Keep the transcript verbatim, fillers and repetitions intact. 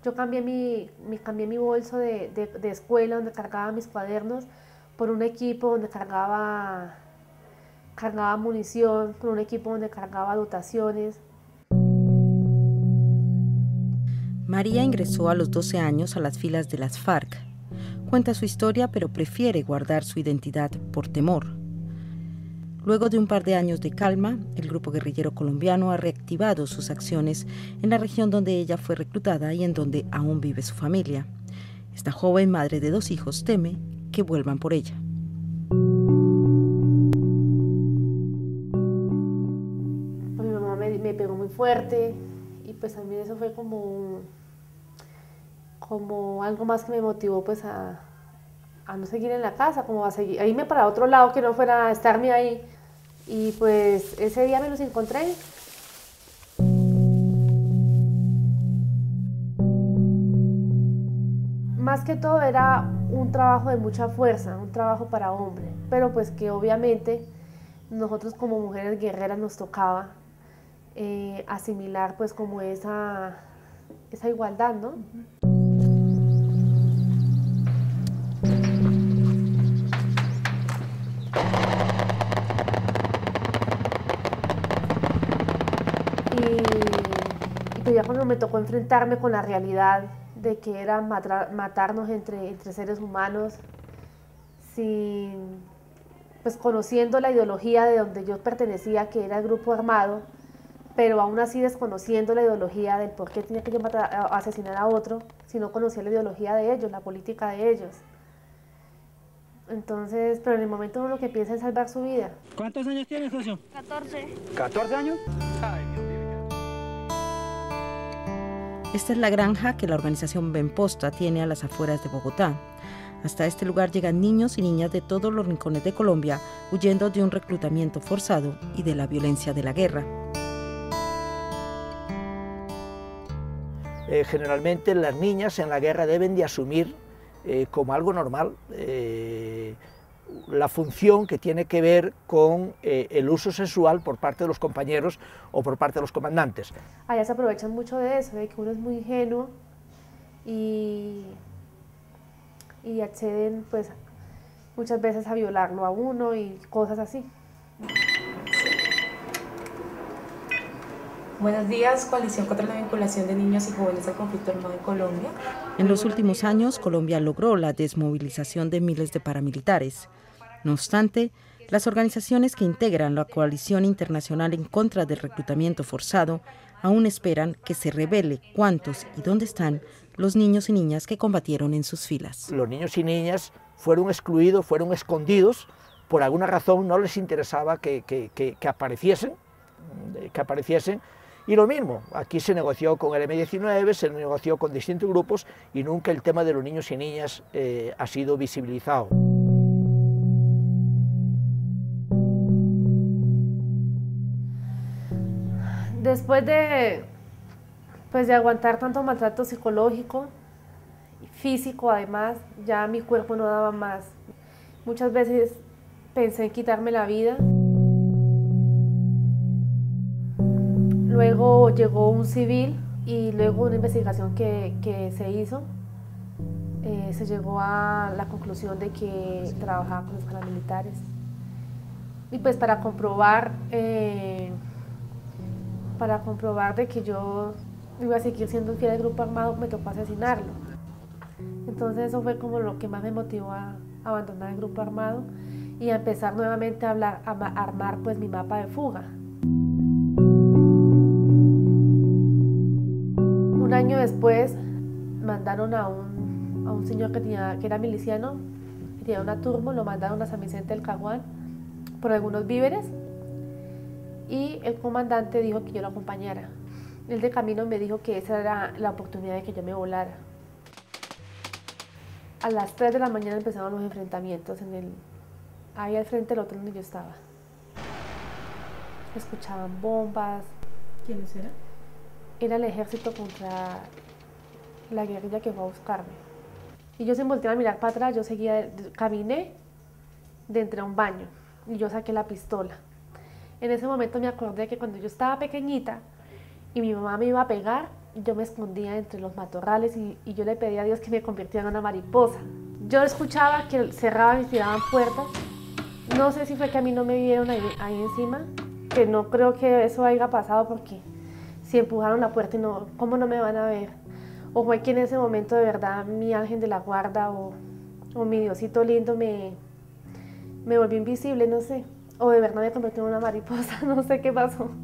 Yo cambié mi, mi, cambié mi bolso de, de, de escuela donde cargaba mis cuadernos por un equipo donde cargaba, cargaba munición, por un equipo donde cargaba dotaciones. María ingresó a los doce años a las filas de las FARC. Cuenta su historia, pero prefiere guardar su identidad por temor. Luego de un par de años de calma, el grupo guerrillero colombiano ha reactivado sus acciones en la región donde ella fue reclutada y en donde aún vive su familia. Esta joven madre de dos hijos teme que vuelvan por ella. Mi mamá me, me pegó muy fuerte y pues también eso fue como, como algo más que me motivó pues a, a no seguir en la casa, como a, seguir, a irme para otro lado que no fuera a estarme ahí. Y pues ese día me los encontré. Más que todo era un trabajo de mucha fuerza, un trabajo para hombre, pero pues que obviamente nosotros como mujeres guerreras nos tocaba eh, asimilar pues como esa, esa igualdad, ¿no? Y, y pues ya cuando me tocó enfrentarme con la realidad de que era matar, matarnos entre, entre seres humanos, sin, pues conociendo la ideología de donde yo pertenecía, que era el grupo armado, pero aún así desconociendo la ideología del por qué tenía que yo matar, asesinar a otro, si no conocía la ideología de ellos, la política de ellos. Entonces, pero en el momento uno lo que piensa es salvar su vida. ¿Cuántos años tienes, socio? catorce. ¿catorce años? Ay, Dios mío. Esta es la granja que la organización Benposta tiene a las afueras de Bogotá. Hasta este lugar llegan niños y niñas de todos los rincones de Colombia, huyendo de un reclutamiento forzado y de la violencia de la guerra. Eh, generalmente las niñas en la guerra deben de asumir eh, como algo normal eh, la función que tiene que ver con eh, el uso sexual por parte de los compañeros o por parte de los comandantes. Allá se aprovechan mucho de eso, de que uno es muy ingenuo y, y acceden pues muchas veces a violarlo a uno y cosas así. Buenos días, Coalición contra la Vinculación de Niños y Jóvenes al Conflicto Armado en Colombia. En los últimos años, Colombia logró la desmovilización de miles de paramilitares. No obstante, las organizaciones que integran la coalición internacional en contra del reclutamiento forzado aún esperan que se revele cuántos y dónde están los niños y niñas que combatieron en sus filas. Los niños y niñas fueron excluidos, fueron escondidos, por alguna razón no les interesaba que, que, que, que apareciesen, que apareciesen. Y lo mismo, aquí se negoció con el eme diecinueve, se negoció con distintos grupos y nunca el tema de los niños y niñas eh, ha sido visibilizado. Después de, pues de aguantar tanto maltrato psicológico, físico además, ya mi cuerpo no daba más. Muchas veces pensé en quitarme la vida. Luego llegó un civil y luego una investigación que, que se hizo, eh, se llegó a la conclusión de que trabajaba con los paramilitares. Y pues para comprobar, eh, para comprobar de que yo iba a seguir siendo fiel al grupo armado, me tocó asesinarlo. Entonces eso fue como lo que más me motivó a abandonar el grupo armado y a empezar nuevamente a, hablar, a armar pues mi mapa de fuga. Un año después mandaron a un, a un señor que, tenía, que era miliciano, que tenía una turbo, lo mandaron a San Vicente del Caguán por algunos víveres y el comandante dijo que yo lo acompañara. Él de camino me dijo que esa era la oportunidad de que yo me volara. A las tres de la mañana empezaron los enfrentamientos en el, ahí al frente del hotel donde yo estaba. Escuchaban bombas. ¿Quiénes eran? Era el ejército contra la guerrilla que fue a buscarme. Y yo sin voltear a mirar para atrás, yo seguía, caminé de entre un baño y yo saqué la pistola. En ese momento me acordé que cuando yo estaba pequeñita y mi mamá me iba a pegar, yo me escondía entre los matorrales y, y yo le pedía a Dios que me convirtiera en una mariposa. Yo escuchaba que cerraban y tiraban puertas. No sé si fue que a mí no me vieron ahí, ahí encima, que no creo que eso haya pasado porque si empujaron la puerta y no, ¿cómo no me van a ver? O fue que en ese momento de verdad mi ángel de la guarda o, o mi Diosito lindo me, me volvió invisible, no sé. O de verdad me convirtió en una mariposa, no sé qué pasó.